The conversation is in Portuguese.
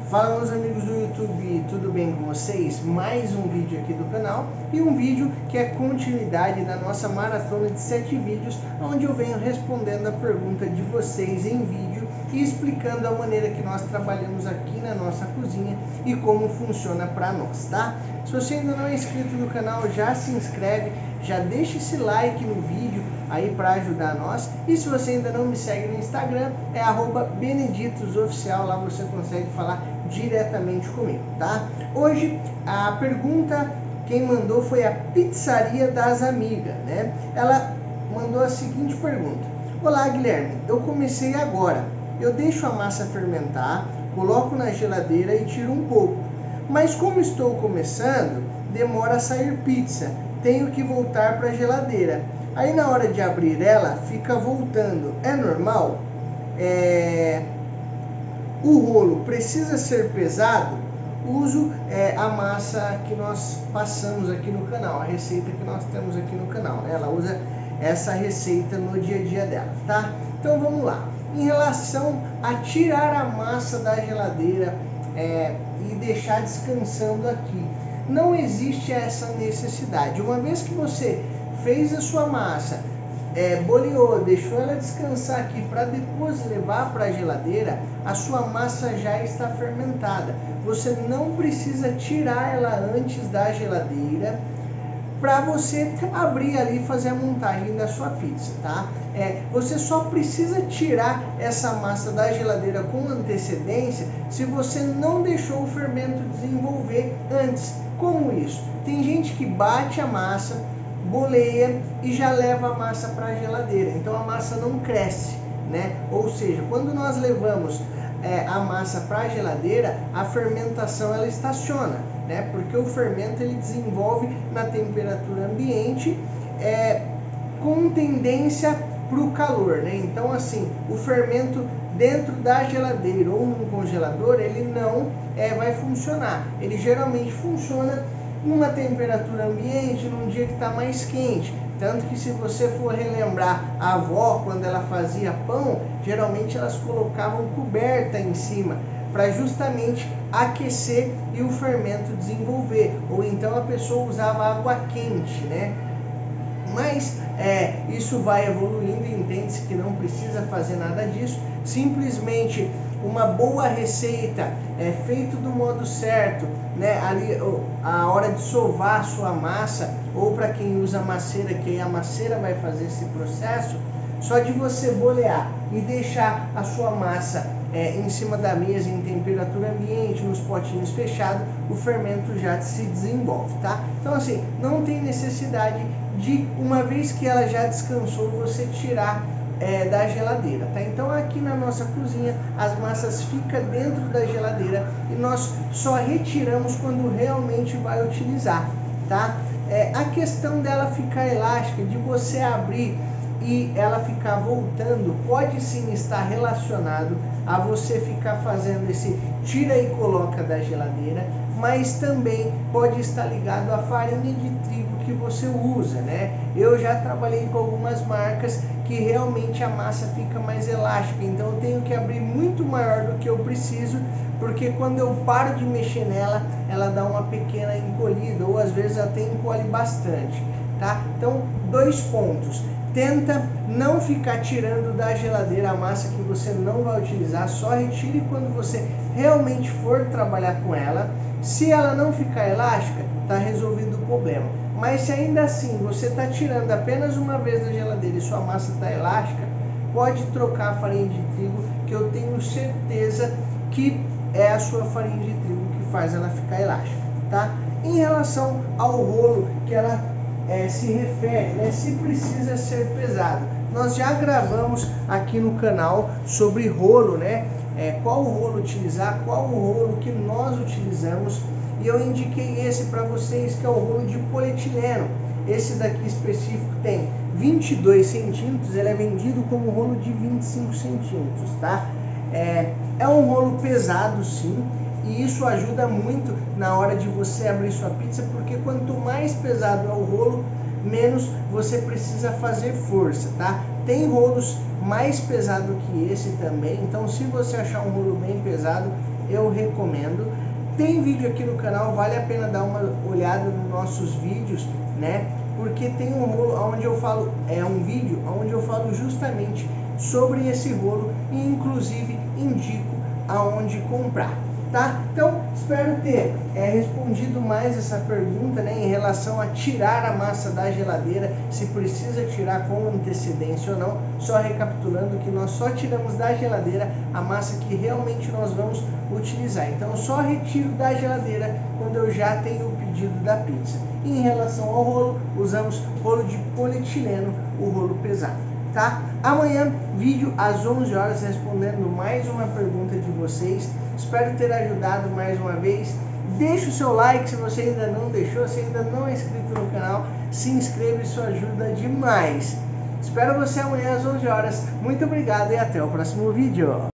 Fala, meus amigos do YouTube, tudo bem com vocês? Mais um vídeo aqui do canal e um vídeo que é continuidade da nossa maratona de 7 vídeos, onde eu venho respondendo a pergunta de vocês em vídeo e explicando a maneira que nós trabalhamos aqui na nossa cozinha e como funciona para nós, tá? Se você ainda não é inscrito no canal, já se inscreve, já deixa esse like no vídeo aí para ajudar nós. E se você ainda não me segue no Instagram, é @beneditosoficial, lá você consegue falar diretamente comigo, tá? Hoje a pergunta, quem mandou foi a Pizzaria das Amigas, né? Ela mandou a seguinte pergunta: olá, Guilherme, eu comecei agora, eu deixo a massa fermentar, coloco na geladeira e tiro um pouco, mas como estou começando, demora a sair pizza, tenho que voltar para a geladeira, aí na hora de abrir ela fica voltando, é normal? O rolo precisa ser pesado? Uso a massa que nós passamos aqui no canal, a receita que nós temos aqui no canal, né? Ela usa essa receita no dia a dia dela, tá? Então vamos lá. Em relação a tirar a massa da geladeira e deixar descansando aqui, não existe essa necessidade. Uma vez que você fez a sua massa, boleou, deixou ela descansar aqui para depois levar para a geladeira, a sua massa já está fermentada. Você não precisa tirar ela antes da geladeira para você abrir ali e fazer a montagem da sua pizza, tá? Você só precisa tirar essa massa da geladeira com antecedência se você não deixou o fermento desenvolver antes. Como isso? Tem gente que bate a massa, boleia e já leva a massa para a geladeira, então a massa não cresce, né? Ou seja, quando nós levamos a massa para a geladeira, a fermentação ela estaciona, né? Porque o fermento ele desenvolve na temperatura ambiente com tendência para o calor, né? Então assim, o fermento dentro da geladeira ou no congelador ele não vai funcionar. Ele geralmente funciona numa temperatura ambiente, num dia que está mais quente. Tanto que se você for relembrar a avó, quando ela fazia pão, geralmente elas colocavam coberta em cima, para justamente aquecer e o fermento desenvolver. Ou então a pessoa usava água quente, né? Mas isso vai evoluindo e entende-se que não precisa fazer nada disso. Simplesmente uma boa receita, feito do modo certo, né? Ali a hora de sovar a sua massa, ou para quem usa maceira, que a maceira vai fazer esse processo, só de você bolear e deixar a sua massa em cima da mesa em temperatura ambiente, nos potinhos fechados, o fermento já se desenvolve, tá? Então assim, não tem necessidade de, uma vez que ela já descansou, você tirar da geladeira, tá? Então aqui na nossa cozinha as massas ficam dentro da geladeira e nós só retiramos quando realmente vai utilizar, tá? A questão dela ficar elástica, de você abrir e ela ficar voltando, pode sim estar relacionado a você ficar fazendo esse tira e coloca da geladeira, mas também pode estar ligado à farinha de trigo que você usa, né? Eu já trabalhei com algumas marcas que realmente a massa fica mais elástica, então eu tenho que abrir muito maior do que eu preciso, porque quando eu paro de mexer nela, ela dá uma pequena encolhida, ou às vezes até encolhe bastante, tá? Então, 2 pontos. Tenta não ficar tirando da geladeira a massa que você não vai utilizar, só retire quando você realmente for trabalhar com ela. Se ela não ficar elástica, está resolvido o problema. Mas se ainda assim você está tirando apenas uma vez da geladeira e sua massa está elástica, pode trocar a farinha de trigo, que eu tenho certeza que é a sua farinha de trigo que faz ela ficar elástica, tá? Em relação ao rolo que ela se refere, né, se precisa ser pesado, nós já gravamos aqui no canal sobre rolo, né? Qual rolo utilizar, qual o rolo que nós utilizamos, e eu indiquei esse para vocês, que é o rolo de polietileno. Esse daqui específico tem 22 centímetros, ele é vendido como rolo de 25 centímetros, tá? É um rolo pesado sim, e isso ajuda muito na hora de você abrir sua pizza, porque quanto mais pesado é o rolo, menos você precisa fazer força, tá? Tem rolos mais pesado que esse também, então se você achar um rolo bem pesado, eu recomendo. Tem vídeo aqui no canal, vale a pena dar uma olhada nos nossos vídeos, né? Porque tem um rolo onde eu falo, um vídeo onde eu falo justamente sobre esse rolo e inclusive indico aonde comprar, tá? Então, espero ter respondido mais essa pergunta, né, em relação a tirar a massa da geladeira, se precisa tirar com antecedência ou não. Só recapitulando que nós só tiramos da geladeira a massa que realmente nós vamos utilizar. Então, eu só retiro da geladeira quando eu já tenho o pedido da pizza. E em relação ao rolo, usamos rolo de polietileno, o rolo pesado, tá? Amanhã, vídeo às 11 horas respondendo mais uma pergunta de vocês. Espero ter ajudado mais uma vez. Deixe o seu like se você ainda não deixou, se ainda não é inscrito no canal, se inscreva, isso ajuda demais. Espero você amanhã às 11 horas. Muito obrigado e até o próximo vídeo.